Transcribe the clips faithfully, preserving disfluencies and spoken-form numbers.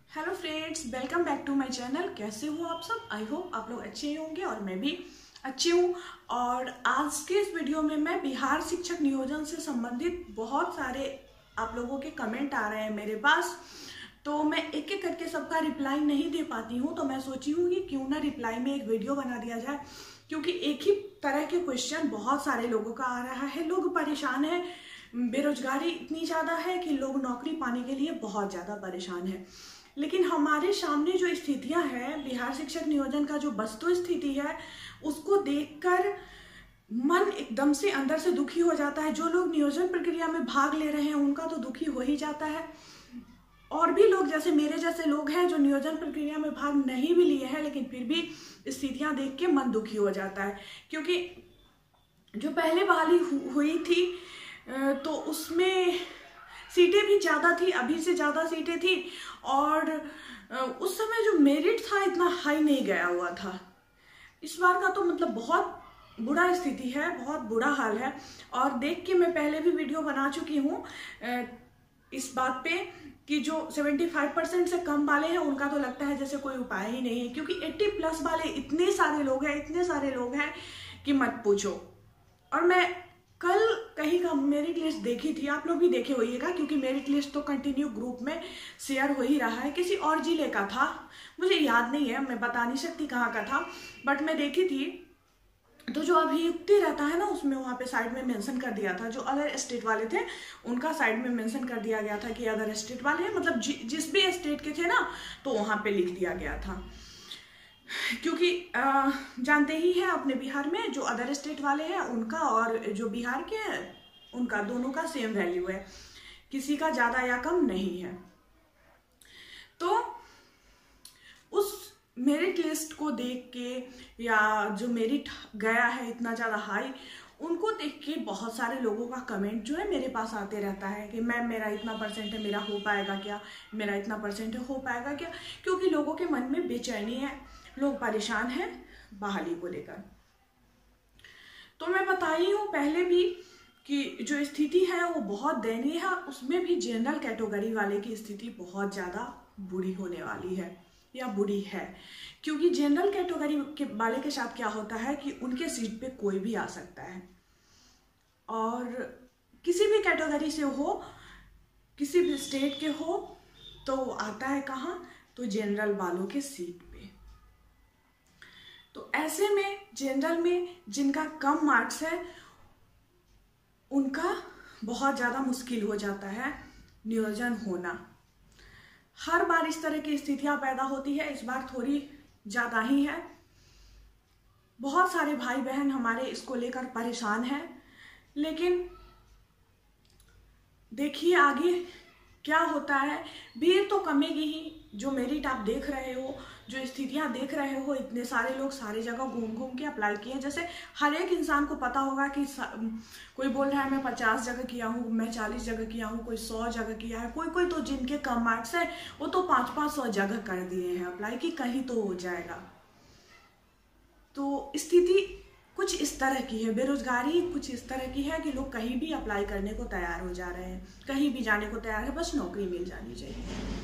Hello friends, welcome back to my channel. कैसे हो आप सब? आई होप आप लोग अच्छे ही होंगे और मैं भी अच्छी हूँ। और आज के इस वीडियो में मैं बिहार शिक्षक नियोजन से संबंधित बहुत सारे आप लोगों के कमेंट आ रहे हैं मेरे पास, तो मैं एक एक करके सबका रिप्लाई नहीं दे पाती हूँ। तो मैं सोची हूँ कि क्यों ना रिप्लाई में एक वीडियो बना दिया जाए, क्योंकि एक ही तरह के क्वेश्चन बहुत सारे लोगों का आ रहा है। लोग परेशान हैं, बेरोजगारी इतनी ज़्यादा है कि लोग नौकरी पाने के लिए बहुत ज़्यादा परेशान हैं। लेकिन हमारे सामने जो स्थितियां हैं, बिहार शिक्षक नियोजन का जो वस्तु स्थिति है, उसको देखकर मन एकदम से अंदर से दुखी हो जाता है। जो लोग नियोजन प्रक्रिया में भाग ले रहे हैं उनका तो दुखी हो ही जाता है, और भी लोग जैसे मेरे जैसे लोग हैं जो नियोजन प्रक्रिया में भाग नहीं भी लिए हैं, लेकिन फिर भी स्थितियां देख के मन दुखी हो जाता है। क्योंकि जो पहले बहाली हुई थी तो उसमें सीटें भी ज़्यादा थी, अभी से ज़्यादा सीटें थी, और उस समय जो मेरिट था इतना हाई नहीं गया हुआ था। इस बार का तो मतलब बहुत बुरा स्थिति है, बहुत बुरा हाल है। और देख के मैं पहले भी वीडियो बना चुकी हूँ इस बात पे कि जो पचहत्तर परसेंट से कम वाले हैं उनका तो लगता है जैसे कोई उपाय ही नहीं है, क्योंकि अस्सी प्लस वाले इतने सारे लोग हैं, इतने सारे लोग हैं कि मत पूछो। और मैं कल कहीं का मेरिट लिस्ट देखी थी, आप लोग भी देखे होइएगा, क्योंकि मेरिट लिस्ट तो कंटिन्यू ग्रुप में शेयर हो ही रहा है। किसी और जिले का था, मुझे याद नहीं है, मैं बता नहीं सकती कहाँ का था, बट मैं देखी थी। तो जो अभियुक्ति रहता है ना, उसमें वहाँ पे साइड में मेंशन कर दिया था, जो अदर स्टेट वाले थे उनका साइड में मेंशन कर दिया गया था कि अदर स्टेट वाले हैं, मतलब जि, जिस भी स्टेट के थे ना, तो वहाँ पे लिख दिया गया था। क्योंकि आ, जानते ही हैं अपने बिहार में जो अदर स्टेट वाले हैं उनका और जो बिहार के हैं उनका दोनों का सेम वैल्यू है, किसी का ज़्यादा या कम नहीं है। तो उस मेरिट लिस्ट को देख के या जो मेरिट गया है इतना ज़्यादा हाई, उनको देख के बहुत सारे लोगों का कमेंट जो है मेरे पास आते रहता है कि मैम मेरा इतना परसेंट है, मेरा हो पाएगा क्या, मेरा इतना परसेंट है, हो पाएगा क्या। क्योंकि लोगों के मन में बेचैनी है, लोग परेशान हैं बहाली को लेकर। तो मैं बताई हूँ पहले भी कि जो स्थिति है वो बहुत दयनीय है, उसमें भी जनरल कैटेगरी वाले की स्थिति बहुत ज़्यादा बुरी होने वाली है या बुरी है। क्योंकि जनरल कैटेगरी के वाले के साथ क्या होता है कि उनके सीट पे कोई भी आ सकता है, और किसी भी कैटेगरी से हो, किसी भी स्टेट के हो, तो आता है कहाँ, तो जनरल वालों के सीट पे। तो ऐसे में जनरल में जिनका कम मार्क्स है उनका बहुत ज़्यादा मुश्किल हो जाता है नियोजन होना। हर बार इस तरह की स्थितियां पैदा होती है, इस बार थोड़ी ज़्यादा ही है। बहुत सारे भाई बहन हमारे इसको लेकर परेशान हैं, लेकिन देखिए आगे क्या होता है। भीड़ तो कमेगी ही। जो मेरिट आप देख रहे हो, जो स्थितियां देख रहे हो, इतने सारे लोग सारी जगह घूम घूम के अप्लाई किए। जैसे हर एक इंसान को पता होगा कि कोई बोल रहा है मैं पचास जगह किया हूँ, मैं चालीस जगह किया हूँ, कोई सौ जगह किया है, कोई कोई तो जिनके कम मार्क्स है वो तो पाँच पाँच सौ जगह कर दिए हैं अप्लाई कि कहीं तो हो जाएगा। तो स्थिति कुछ इस तरह की है, बेरोजगारी कुछ इस तरह की है कि लोग कहीं भी अप्लाई करने को तैयार हो जा रहे हैं, कहीं भी जाने को तैयार है, बस नौकरी मिल जानी चाहिए।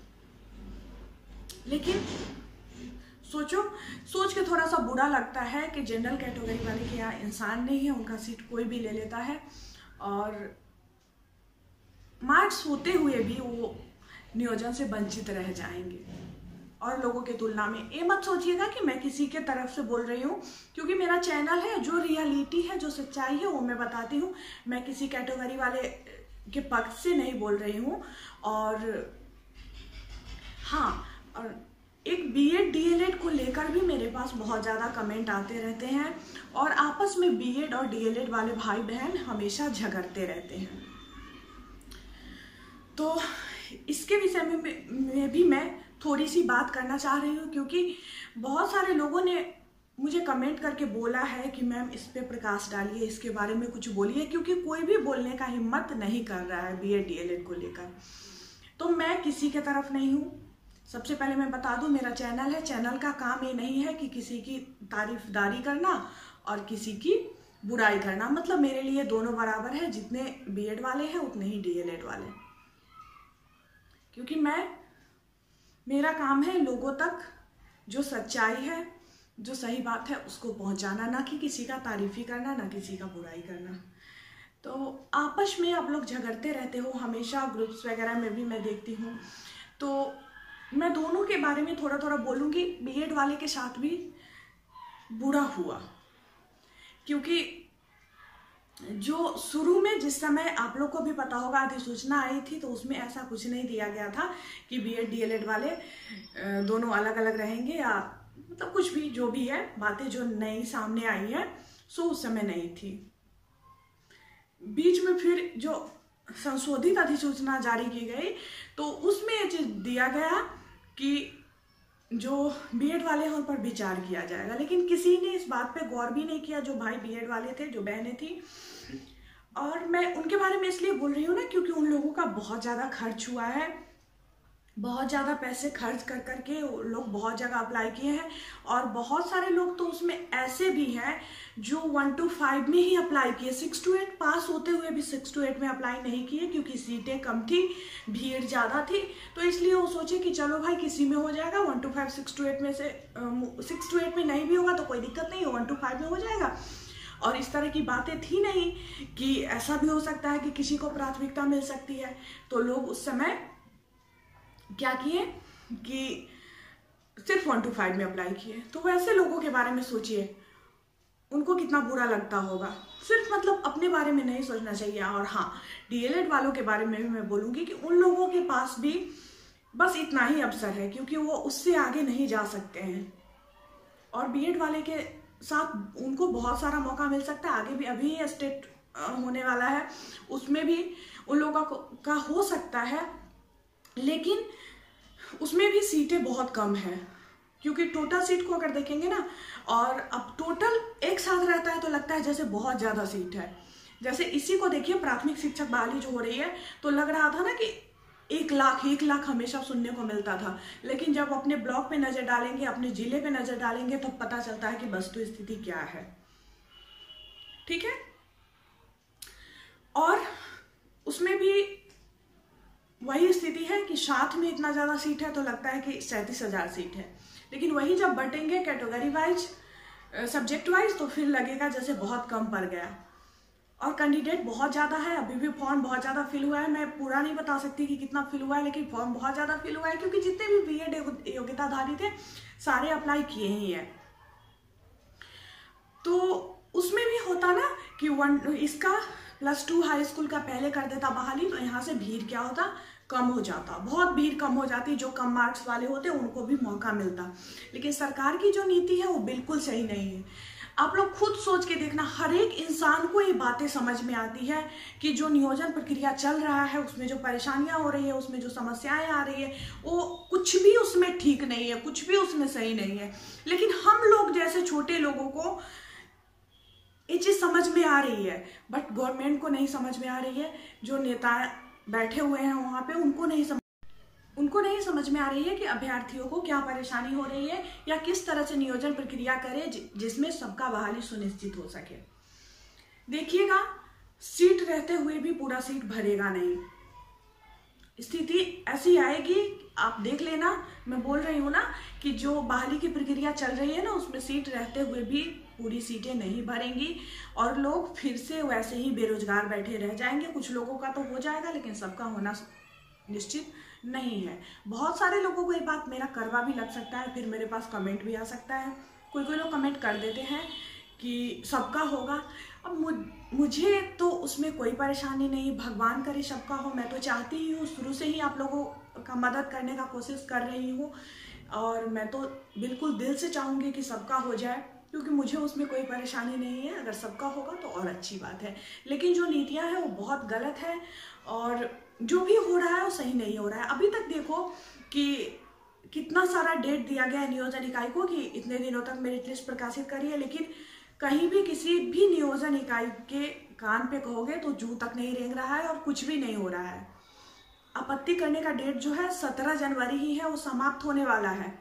लेकिन सोचो, सोच के थोड़ा सा बुरा लगता है कि जनरल कैटेगरी वाले के यहाँ इंसान नहीं है, उनका सीट कोई भी ले लेता है, और मार्क्स होते हुए भी वो नियोजन से वंचित रह जाएंगे और लोगों की तुलना में। ये मत सोचिएगा कि मैं किसी के तरफ से बोल रही हूँ, क्योंकि मेरा चैनल है, जो रियलिटी है, जो सच्चाई है वो मैं बताती हूँ। मैं किसी कैटेगरी वाले के पक्ष से नहीं बोल रही हूँ। और हाँ, और एक बीएड डीएलएड को लेकर भी मेरे पास बहुत ज़्यादा कमेंट आते रहते हैं, और आपस में बीएड और डीएलएड वाले भाई बहन हमेशा झगड़ते रहते हैं। तो इसके विषय में, में भी मैं थोड़ी सी बात करना चाह रही हूँ, क्योंकि बहुत सारे लोगों ने मुझे कमेंट करके बोला है कि मैम इस पे प्रकाश डालिए, इसके बारे में कुछ बोलिए, क्योंकि कोई भी बोलने का हिम्मत नहीं कर रहा है बीएड डीएलएड को लेकर। तो मैं किसी के तरफ नहीं हूँ। सबसे पहले मैं बता दूं, मेरा चैनल है, चैनल का काम ये नहीं है कि किसी की तारीफदारी करना और किसी की बुराई करना। मतलब मेरे लिए दोनों बराबर है, जितने बीएड वाले हैं उतने ही डीएलएड वाले, क्योंकि मैं मेरा काम है लोगों तक जो सच्चाई है, जो सही बात है उसको पहुंचाना, ना कि किसी का तारीफ ही करना, ना किसी का बुराई करना। तो आपस में आप लोग झगड़ते रहते हो हमेशा, ग्रुप्स वगैरह में भी मैं देखती हूँ। तो मैं दोनों के बारे में थोड़ा थोड़ा बोलूँगी। बीएड वाले के साथ भी बुरा हुआ, क्योंकि जो शुरू में जिस समय आप लोग को भी पता होगा अधिसूचना आई थी, तो उसमें ऐसा कुछ नहीं दिया गया था कि बीएड डीएलएड वाले दोनों अलग अलग रहेंगे, या मतलब कुछ भी जो भी है बातें जो नई सामने आई है सो उस समय नहीं थी। बीच में फिर जो संशोधित अधिसूचना जारी की गई तो उसमें ये चीज दिया गया कि जो बीएड वाले हैं उन पर विचार किया जाएगा, लेकिन किसी ने इस बात पे गौर भी नहीं किया, जो भाई बीएड वाले थे, जो बहनें थी। और मैं उनके बारे में इसलिए बोल रही हूँ ना, क्योंकि उन लोगों का बहुत ज़्यादा खर्च हुआ है, बहुत ज़्यादा पैसे खर्च कर करके लोग बहुत जगह अप्लाई किए हैं। और बहुत सारे लोग तो उसमें ऐसे भी हैं जो वन टू फाइव में ही अप्लाई किए, सिक्स टू एट पास होते हुए भी सिक्स टू एट में अप्लाई नहीं किए, क्योंकि सीटें कम थी, भीड़ ज़्यादा थी। तो इसलिए वो सोचे कि चलो भाई किसी में हो जाएगा, one two five six two eight में से सिक्स टू एट में नहीं भी होगा तो कोई दिक्कत नहीं है, वन टू फाइव में हो जाएगा। और इस तरह की बातें थी नहीं कि ऐसा भी हो सकता है कि किसी को प्राथमिकता मिल सकती है। तो लोग उस समय क्या किए कि सिर्फ वन टू फाइव में अप्लाई किए। तो वैसे लोगों के बारे में सोचिए, उनको कितना बुरा लगता होगा। सिर्फ मतलब अपने बारे में नहीं सोचना चाहिए। और हाँ, डीएलएड वालों के बारे में भी मैं बोलूँगी कि उन लोगों के पास भी बस इतना ही अवसर है, क्योंकि वो उससे आगे नहीं जा सकते हैं। और बीएड वाले के साथ उनको बहुत सारा मौका मिल सकता है आगे भी। अभी स्टेट होने वाला है, उसमें भी उन लोगों का हो सकता है, लेकिन उसमें भी सीटें बहुत कम है, क्योंकि टोटल सीट को अगर देखेंगे ना, और अब टोटल एक साथ रहता है तो लगता है जैसे बहुत ज़्यादा सीट है। जैसे इसी को देखिए, प्राथमिक शिक्षक बहाली जो हो रही है, तो लग रहा था ना कि एक लाख एक लाख हमेशा सुनने को मिलता था, लेकिन जब अपने ब्लॉक पे नज़र डालेंगे, अपने ज़िले पे नज़र डालेंगे, तो पता चलता है कि वस्तु स्थिति क्या है। ठीक है। और उसमें भी वही स्थिति है कि साथ में इतना ज़्यादा सीट है तो लगता है कि सैंतीस हजार सीट है, लेकिन वही जब बटेंगे कैटेगरी वाइज, सब्जेक्ट वाइज, तो फिर लगेगा जैसे बहुत कम पड़ गया। और कैंडिडेट बहुत ज़्यादा है, अभी भी फॉर्म बहुत ज़्यादा फिल हुआ है। मैं पूरा नहीं बता सकती कि कितना फिल हुआ है, लेकिन फॉर्म बहुत ज़्यादा फिल हुआ है, क्योंकि जितने भी बीएड योग्यताधारी थे सारे अप्लाई किए ही हैं। तो उसमें भी होता ना कि वन इसका प्लस टू हाई स्कूल का पहले कर देता बहाली, तो यहाँ से भीड़ क्या होता, कम हो जाता, बहुत भीड़ कम हो जाती। जो कम मार्क्स वाले होते उनको भी मौका मिलता। लेकिन सरकार की जो नीति है वो बिल्कुल सही नहीं है। आप लोग खुद सोच के देखना, हर एक इंसान को ये बातें समझ में आती है कि जो नियोजन प्रक्रिया चल रहा है उसमें जो परेशानियां हो रही है, उसमें जो समस्याएं आ रही है, वो कुछ भी उसमें ठीक नहीं है, कुछ भी उसमें सही नहीं है। लेकिन हम लोग जैसे छोटे लोगों को ये चीज़ समझ में आ रही है, बट गवर्नमेंट को नहीं समझ में आ रही है। जो नेता बैठे हुए हैं वहाँ पे, उनको नहीं समझ उनको नहीं समझ में आ रही है कि अभ्यर्थियों को क्या परेशानी हो रही है, या किस तरह से नियोजन प्रक्रिया करें जिसमें सबका बहाली सुनिश्चित हो सके। देखिएगा, सीट रहते हुए भी पूरा सीट भरेगा नहीं, स्थिति ऐसी आएगी। आप देख लेना, मैं बोल रही हूँ ना कि जो बहाली की प्रक्रिया चल रही है ना, उसमें सीट रहते हुए भी पूरी सीटें नहीं भरेंगी, और लोग फिर से वैसे ही बेरोजगार बैठे रह जाएंगे। कुछ लोगों का तो हो जाएगा, लेकिन सबका होना निश्चित नहीं है। बहुत सारे लोगों को ये बात मेरा करवा भी लग सकता है, फिर मेरे पास कमेंट भी आ सकता है। कोई कोई लोग कमेंट कर देते हैं कि सबका होगा। अब मुझ, मुझे तो उसमें कोई परेशानी नहीं, भगवान करे सबका हो। मैं तो चाहती ही हूँ, शुरू से ही आप लोगों का मदद करने का कोशिश कर रही हूँ, और मैं तो बिल्कुल दिल से चाहूँगी कि सबका हो जाए, क्योंकि मुझे उसमें कोई परेशानी नहीं है। अगर सबका होगा तो और अच्छी बात है, लेकिन जो नीतियाँ हैं वो बहुत गलत है, और जो भी हो रहा है वो सही नहीं हो रहा है। अभी तक देखो कि कितना सारा डेट दिया गया है नियोजन इकाई को कि इतने दिनों तक मेरिट लिस्ट प्रकाशित करिए, लेकिन कहीं भी किसी भी नियोजन इकाई के कान पे कहोगे तो जू तक नहीं रेंग रहा है, और कुछ भी नहीं हो रहा है। आपत्ति करने का डेट जो है सत्रह जनवरी ही है, वो समाप्त होने वाला है।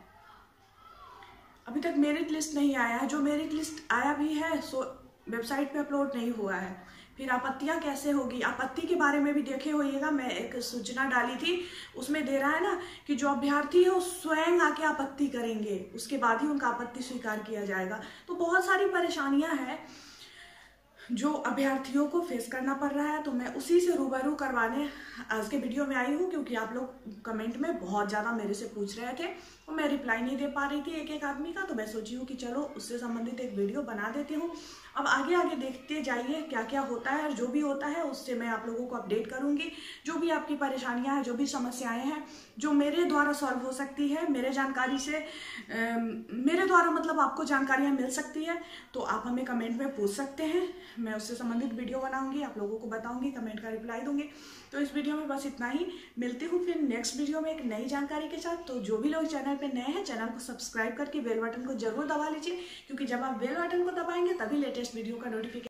अभी तक मेरिट लिस्ट नहीं आया है, जो मेरिट लिस्ट आया भी है सो वेबसाइट पे अपलोड नहीं हुआ है। फिर आपत्तियां कैसे होगी, आपत्ति के बारे में भी देखे होइएगा, मैं एक सूचना डाली थी, उसमें दे रहा है ना कि जो अभ्यर्थी है वो स्वयं आके आपत्ति करेंगे, उसके बाद ही उनका आपत्ति स्वीकार किया जाएगा। तो बहुत सारी परेशानियां हैं जो अभ्यर्थियों को फेस करना पड़ रहा है, तो मैं उसी से रूबरू करवाने आज के वीडियो में आई हूँ, क्योंकि आप लोग कमेंट में बहुत ज़्यादा मेरे से पूछ रहे थे और मैं रिप्लाई नहीं दे पा रही थी एक एक आदमी का, तो मैं सोची हूँ कि चलो उससे संबंधित एक वीडियो बना देती हूँ। अब आगे आगे देखते जाइए क्या क्या होता है, और जो भी होता है उससे मैं आप लोगों को अपडेट करूँगी। जो भी आपकी परेशानियाँ हैं, जो भी समस्याएँ हैं जो मेरे द्वारा सॉल्व हो सकती है, मेरे जानकारी से आ, मेरे द्वारा मतलब आपको जानकारियाँ मिल सकती है, तो आप हमें कमेंट में पूछ सकते हैं, मैं उससे संबंधित वीडियो बनाऊंगी, आप लोगों को बताऊंगी, कमेंट का रिप्लाई दूंगी। तो इस वीडियो में बस इतना ही, मिलती हूँ फिर नेक्स्ट वीडियो में एक नई जानकारी के साथ। तो जो भी लोग चैनल पे नए हैं, चैनल को सब्सक्राइब करके बेल बटन को जरूर दबा लीजिए, क्योंकि जब आप बेल बटन को दबाएंगे तभी लेटेस्ट वीडियो का नोटिफिकेशन